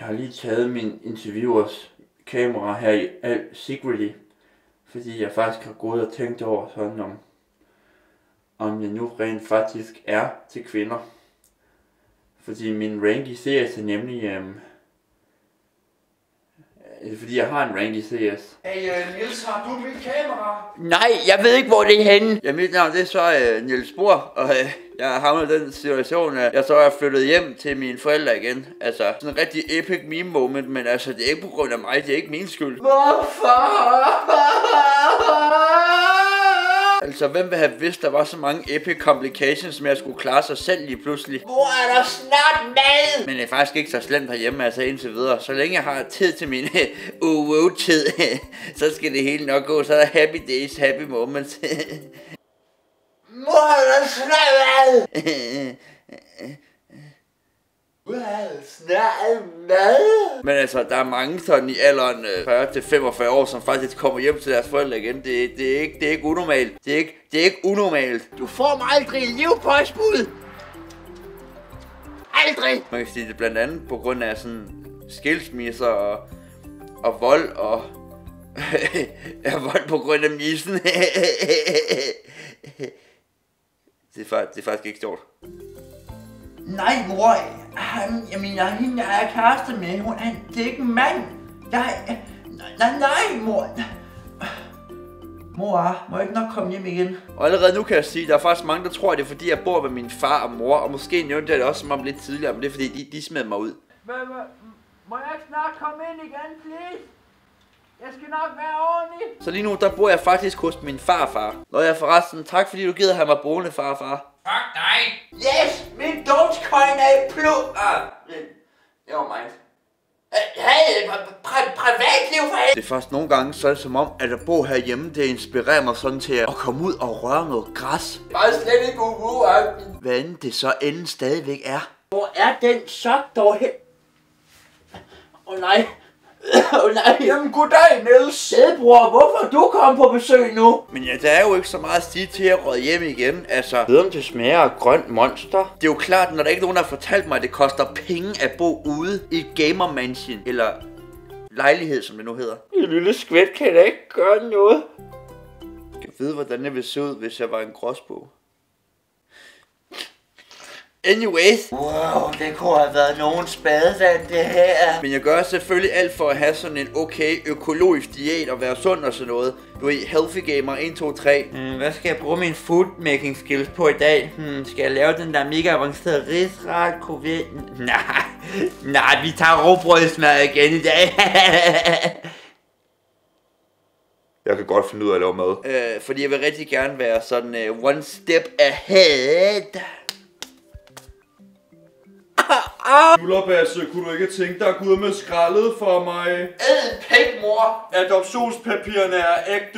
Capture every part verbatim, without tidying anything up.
Jeg har lige taget min interviewers kamera her i al secretly, fordi jeg faktisk har gået og tænkt over sådan om, om jeg nu rent faktisk er til kvinder. Fordi min rank i C S er nemlig, øhm, fordi jeg har en rank i C S. Hey uh, Niels, har du mit kamera? Nej, jeg ved ikke hvor det er henne. Ja, mit navn det er så uh, Niels Bohr, og uh, jeg har havnet i den situation, at jeg så er flyttet hjem til mine forældre igen. Altså, sådan en rigtig epic meme moment, men altså, det er ikke på grund af mig, det er ikke min skyld. Hvorfor? Altså, hvem vil have vidst, der var så mange epic complications med at skulle klare sig selv lige pludselig? Hvor er der snart mad? Men det er faktisk ikke så slemt herhjemme, altså indtil videre. Så længe jeg har tid til min uh, uh, tid, så skal det hele nok gå. Så er der happy days, happy moments. Hvor er der snart mad? Hvor er der snart mad? Men altså, der er mange sådan i alderen øh, fyrre til femogfyrre år, som faktisk kommer hjem til deres forældre igen. Det, det, er, ikke, det er ikke unormalt. Det er ikke, det er ikke unormalt. Du får mig aldrig livpåsbud. Aldrig. Man kan sige det blandt andet på grund af sådan skilsmisser og, og vold og ja, vold på grund af missen. det, er faktisk, det er faktisk ikke stort. Nej, mor. Han, jeg mener, hende jeg er kæreste med, hun, han, det er ikke en mand. Nej, nej, nej, mor. Mor, må jeg ikke nok komme hjem igen? Og allerede nu kan jeg sige, at der er faktisk mange, der tror, at det er fordi, jeg bor med min far og mor. Og måske nævnte jeg det også som om lidt tidligere, men det er fordi, de, de smed mig ud. Må jeg ikke snart komme ind igen, please? Jeg skal nok være ordentlig. Så lige nu, der bor jeg faktisk hos min farfar. Og jeg forresten, tak fordi du gider have mig boende, farfar. Fuck dig. Yes, min Dogecoin er i plus. Ah, det var mig. Hey, privatliv for helvede. Det er først nogle gange, så er det som om, at at bo herhjemme, det inspirerer mig sådan til at komme ud og røre noget græs. Bare slet ikke uagtigt. Hvad end det så end stadigvæk er. Hvor er den sok dog hen? Åh oh, nej. Åh oh, nej. Jamen goddag, Niels. Sædbror, hvorfor du kom på besøg nu? Men ja, der er jo ikke så meget at sige til at røde hjem igen. Altså, ved om det smager af grønt monster. Det er jo klart, når der ikke er nogen, der har fortalt mig, at det koster penge at bo ude i et gamer mansion. Eller lejlighed, som det nu hedder. En lille skvæt kan da ikke gøre noget. Jeg ved, hvordan det ville se ud, hvis jeg var en gråsbog. Anyways. Wow, det kunne have været nogen spadevand, det her. Men jeg gør selvfølgelig alt for at have sådan en okay økologisk diæt og være sund og sådan noget. Du er healthy gamer et, to, tre. Hmm, hvad skal jeg bruge min food making skills på i dag? Hmm, skal jeg lave den der mega avancerede risret, covid? Nej, nej, vi tager råbrødsmad igen i dag. Jeg kan godt finde ud af at lave mad. Øh, fordi jeg vil rigtig gerne være sådan uh, one step ahead. Jullerbasse, kunne du ikke tænke dig at gå ud med skraldet for mig? Æd pæk, mor. Adoptionspapirerne er ægte.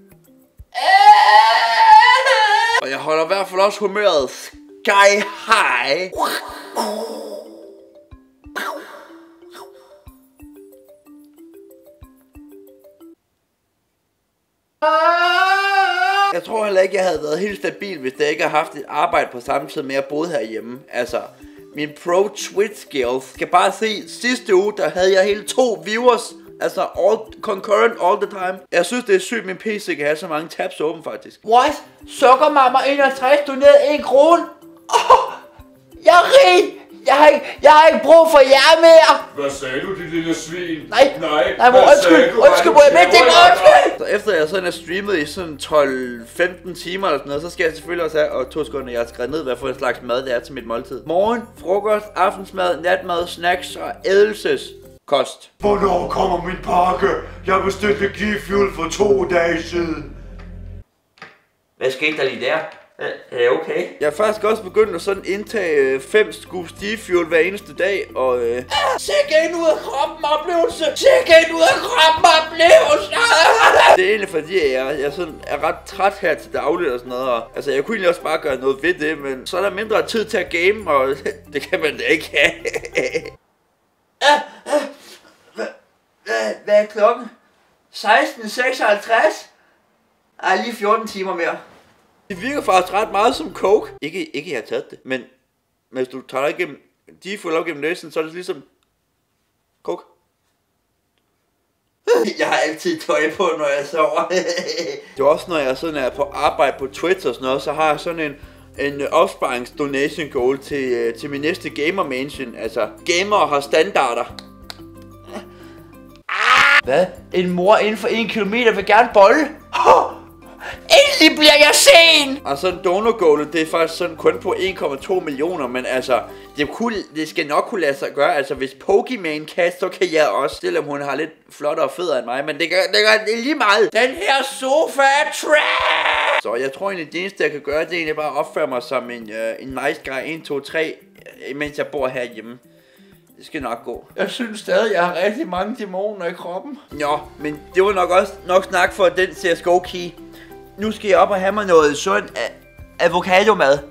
Og jeg holder i hvert fald også humøret sky high. Jeg tror heller ikke, jeg havde været helt stabil, hvis jeg ikke havde haft et arbejde på samme tid med at bo herhjemme. Altså, min pro Twitch skills. Kan bare se, sidste uge, der havde jeg hele to viewers. Altså, all, concurrent all the time. Jeg synes, det er sygt, min P C kan have så mange tabs åben, faktisk. What? Sukkermamma enogtres, du ned en krone? Oh, jeg er rig! Jeg har, ikke, jeg har ikke brug for jer mere! Hvad sagde du, dit lille svin? Nej, nej, nej, mor, undskyld, undskyld, mor, jeg mente ikke, undskyld! Så efter jeg sådan er streamet i sådan tolv femten timer eller sådan noget, så skal jeg selvfølgelig også have, og to sekunder, jeg har skrevet ned, hvad for en slags mad det er til mit måltid. Morgen, frokost, aftensmad, natmad, snacks og ædelseskost. Hvornår kommer min pakke? Jeg bestilte G Fuel for to dage siden. Hvad skete der lige der? Er det okay? Jeg har faktisk også begyndt at sådan indtage fem scoops G-Fuel hver eneste dag, og øh... Sikke en ud af kroppen oplevelse! Sikke en ud af kroppen oplevelse! Det er egentlig fordi, jeg, jeg sådan er ret træt her til dagligt og sådan noget, og altså jeg kunne egentlig også bare gøre noget ved det, men så er der mindre tid til at game, og det kan man da ikke have. Hvad er klokken? seksten seksoghalvtreds? Ej, lige fjorten timer mere. Det virker faktisk ret meget som coke. Ikke, ikke jeg har taget det, men hvis du tager igennem G-Fuel op gennem næsen, så er det ligesom Kuk. Jeg har altid tøj på, når jeg sover. Det er også, når jeg sådan er på arbejde på Twitch og sådan noget, så har jeg sådan en en opsparings donation goal til, til min næste gamer mansion. Altså, gamere har standarder. Hvad? En mor inden for en kilometer vil gerne bolle? Oh, endelig bliver jeg sen! Og sådan donor goal, det er faktisk sådan kun på en komma to millioner, men altså, det, kunne, det skal nok kunne lade sig gøre. Altså, hvis Pokemon kan, så kan jeg også, selvom hun har lidt flottere fødder end mig, men det gør det, gør, det er lige meget. Den her sofa er trash! Så jeg tror egentlig, det eneste jeg kan gøre, det er egentlig bare at opføre mig som en, uh, en nice guy, en, to, tre, mens jeg bor herhjemme. Det skal nok gå. Jeg synes stadig, jeg har rigtig mange dæmoner i kroppen. Jo, men det var nok også nok snak for den C S G O key. Nu skal jeg op og have mig noget sund avocado-mad.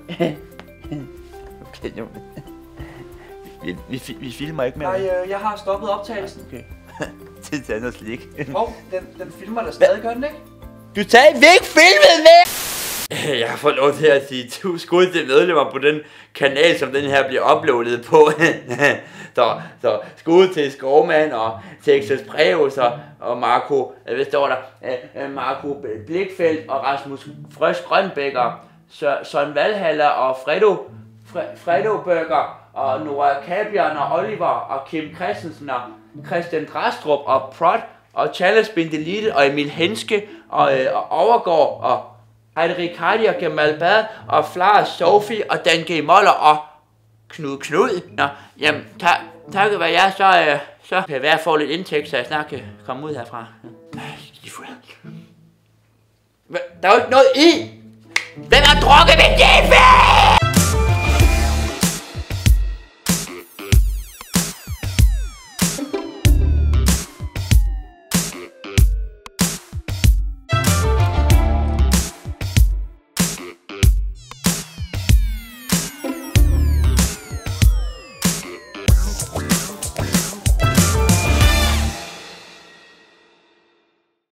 vi, vi, vi filmer ikke mere. Nej, øh, jeg har stoppet optagelsen. Okay. Det er noget slik. Hov, den, den filmer der stadig, gør den ikke? Du tager væk filmet med! Jeg har fået lov til at sige tusind skud til medlemmer på den kanal, som den her bliver uploadet på. så, så skud til Skovmand og Texas Breus og, og Marco, hvad står der? Marco Blikfeldt og Rasmus Frøs Grønbækker, Søren Valhalla og Fredo, Fre, Fredo Burger og Nora Kabian og Oliver og Kim Christensen og Christian Drastrup og Prod og Charles Bindelite og Emil Henske og, øh, og Overgaard og Heide Ricardi og Gamal Bad og Flar Sofie og Dan G. Moller og Knud Knud. Nå, jamen, tak, takket være jer, så, øh, så kan jeg være få lidt indtægt, så jeg snart kan komme ud herfra. Der er jo ikke noget i! Hvem har drukket min G P?